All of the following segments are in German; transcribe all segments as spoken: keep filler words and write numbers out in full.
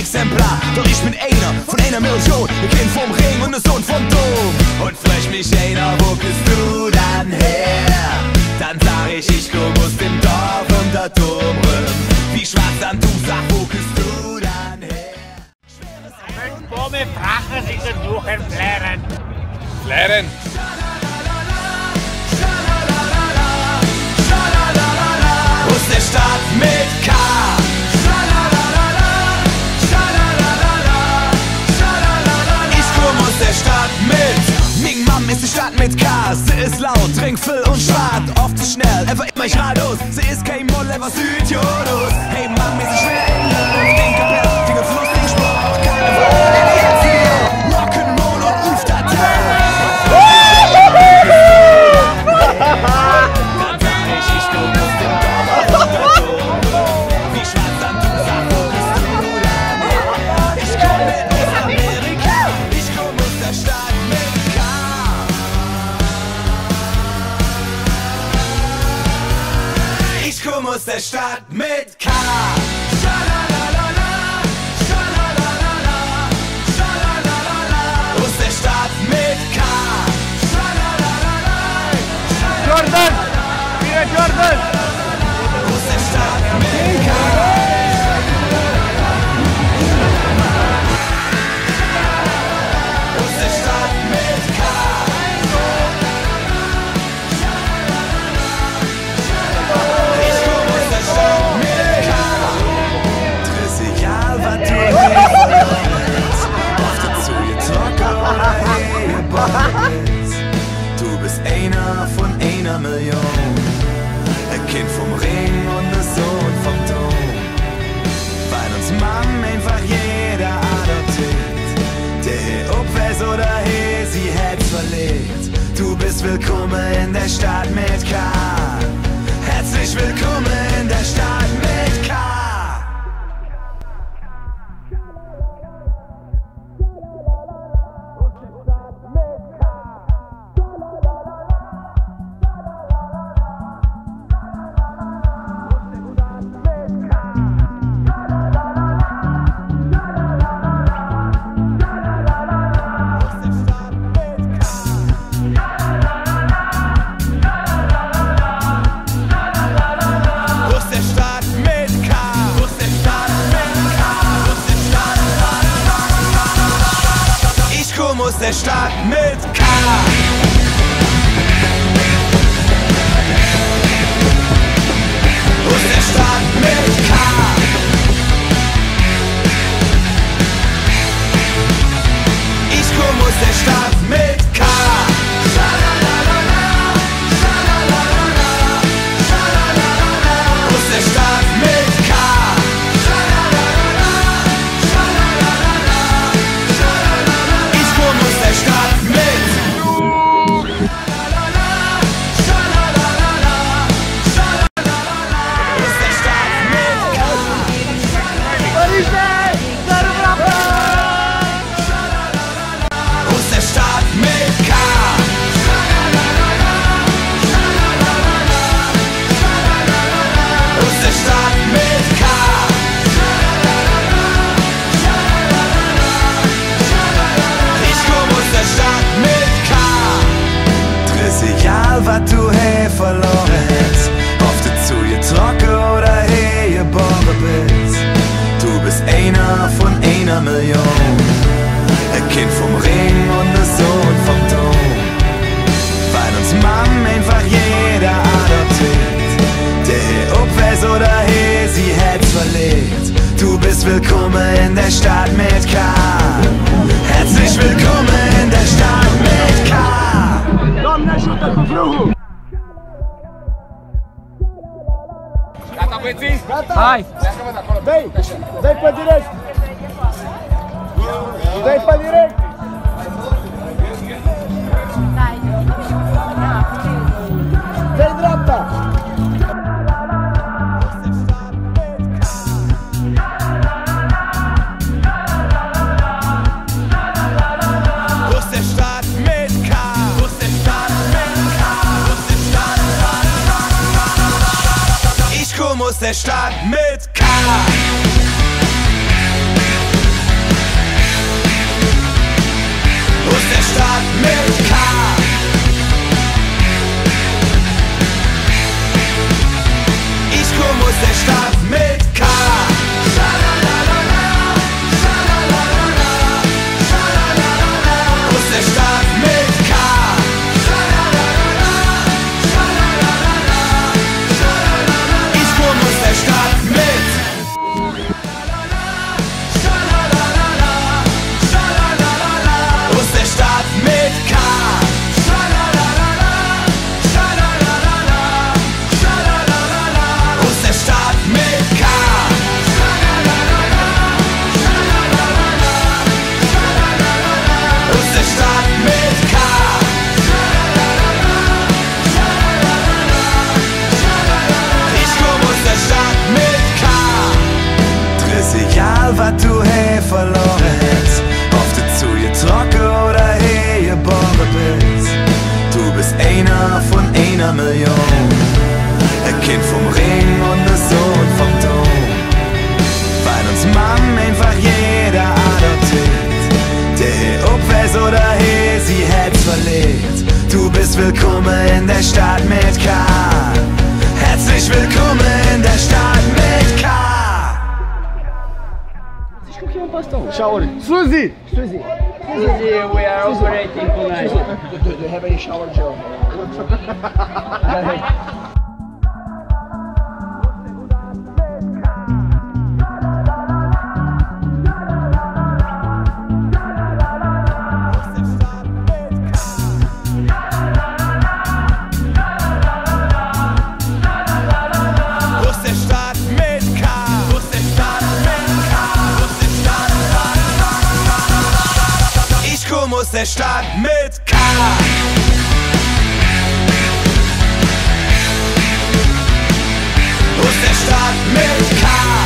Exemplar. Doch ich bin einer von einer Million, ein Kind vom Ring und ein Sohn vom Dom. Und frech mich einer, wo bist du dann her? Dann sag ich, ich komm aus dem Dorf um der Dom rum. Wie schwarz dann du sag, wo bist du dann her? Mijn bomen vragen zich de doeg en flaren. Flaren. Aus der Stadt mit K. Ich komm aus der Stadt mit. Ming Mam ist die Stadt mit K. Sie ist laut, trink viel und schwart. Oft zu schnell, einfach immer ich geradeaus. Sie ist kein Model, einfach Südjodos. Hey Mam ist sie schwer in Luft. Den Kapell, Finger Fluss, den Sport. Carnival, den Herz hier. Rock'n'Roll und Uftertal. Aus der Stadt mit K. Schalalala, schalalala, schalalala. Aus der Stadt mit K. Schalalala, Jordan! Wieder Jordan! aus der Stadt mit K. Aus der Stadt mit K. Du bist einer von einer Million, ein Kind vom Ring und ein Sohn vom Dom. Weil uns Mam einfach jeder adoptiert, der hier obwärts oder hier sie hätt verlegt. Du bist willkommen in der Stadt mit K. Herzlich willkommen in der Stadt mit K. Aus der Stadt mit K. Aus der Stadt mit K. Ich komm aus der Stadt mit K. Schalalala, schalalala, schalalala. Aus der Stadt mit K. Schalalala, schalalala, schalalala. Ich komm aus der Stadt mit was du hier verloren hast, ob du zu ihr trocken oder hier geboren bist. Du bist einer von einer Million, ein Kind vom Ring und ein Sohn vom Dom. Weil uns Mam einfach jeder adoptiert, der hier obwärts oder hier sie hätt verlegt. Du bist willkommen in der Stadt mit K. Herzlich willkommen in der Stadt mit K. Vai! Vem! Vem pra direita! Vem pra direita! Vem drapa! Aus der Stadt mit K. Aus der Stadt mit K. Aus der Stadt. Ich komm aus der Stadt mit K. Wo ist der Staat mit K? Ich komm aus der Stadt mit K. Schalalalala, schalalalala, schalalalala. Wo ist der Staat mit K? Schalalalala, schalalalala, schalalalala. Ich komm aus der Stadt mit Schalalalala, schalalalala. Wo ist der Staat mit K? Schalalalala, schalalalala, schalalalala. Wo ist der Staat mit K? Schalalalala, schalalalala, schalalalala. Wo ist der Staat mit K? Schalalalala, schalalalala, schalalalala. Ich komm aus der Stadt mit K. Driss egal, was du he verloren hast, ob du zu ihr trocken oder he geboren bist. Du bist einer von einer Million, ein Kind vom Ring und der Sohn vom Dom. Weil uns Mann einfach jeder adoptiert, der he obwäs oder he sie hätt's verlegt. Du bist willkommen in der Stadt mit K. Herzlich willkommen in der Stadt mit K. Shower. Suzy! Suzy! Suzy, we are operating tonight. Do you have any shower gel? Wo ist der Staat mit K? Wo ist der Staat mit K? Wo ist der Staat? Ich komm aus der Stadt mit K. Wo ist der Staat mit K?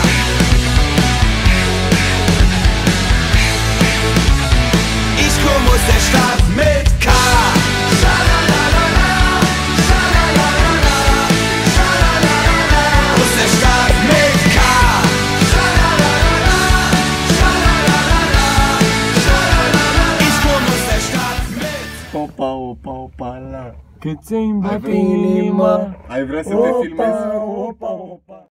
Ich komm aus der Stadt mit K. Schalalalala, schalalalala, schalalalala. Wo ist der Staat mit K? Schalalalala, schalalalala, schalalalala. Ich komm aus der Stadt mit Opa, opa, opa, la. Cât ți-ai îmbrăcat inima? Ai vrea să te filmezi? Opa, opa, opa.